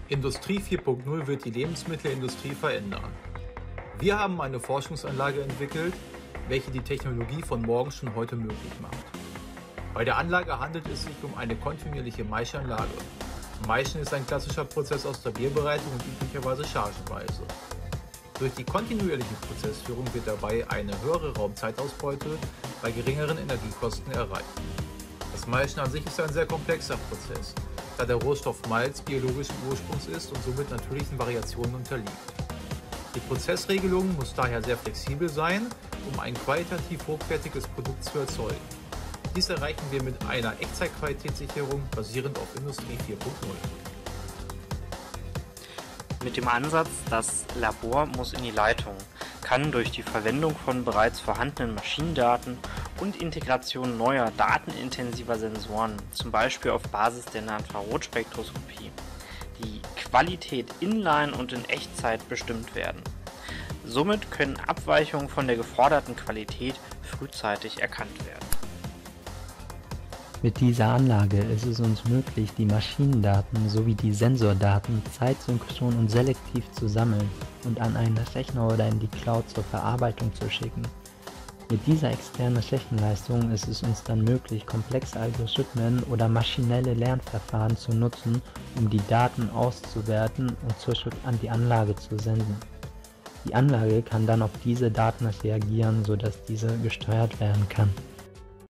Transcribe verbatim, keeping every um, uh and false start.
Industrie vier Punkt null wird die Lebensmittelindustrie verändern. Wir haben eine Forschungsanlage entwickelt, welche die Technologie von morgen schon heute möglich macht. Bei der Anlage handelt es sich um eine kontinuierliche Maischanlage. Maischen ist ein klassischer Prozess aus der Bierbereitung und üblicherweise chargenweise. Durch die kontinuierliche Prozessführung wird dabei eine höhere Raumzeitausbeute bei geringeren Energiekosten erreicht. Das Maischen an sich ist ein sehr komplexer Prozess, da der Rohstoff Malz biologischen Ursprungs ist und somit natürlichen Variationen unterliegt. Die Prozessregelung muss daher sehr flexibel sein, um ein qualitativ hochwertiges Produkt zu erzeugen. Dies erreichen wir mit einer Echtzeitqualitätssicherung basierend auf Industrie vier Punkt null. Mit dem Ansatz, das Labor muss in die Leitung, kann durch die Verwendung von bereits vorhandenen Maschinendaten und Integration neuer datenintensiver Sensoren, zum Beispiel auf Basis der Nahinfrarotspektroskopie, die Qualität inline und in Echtzeit bestimmt werden. Somit können Abweichungen von der geforderten Qualität frühzeitig erkannt werden. Mit dieser Anlage ist es uns möglich, die Maschinendaten sowie die Sensordaten zeitsynchron und selektiv zu sammeln und an einen Rechner oder in die Cloud zur Verarbeitung zu schicken. Mit dieser externen Rechenleistung ist es uns dann möglich, komplexe Algorithmen oder maschinelle Lernverfahren zu nutzen, um die Daten auszuwerten und zurück an die Anlage zu senden. Die Anlage kann dann auf diese Daten reagieren, sodass diese gesteuert werden kann.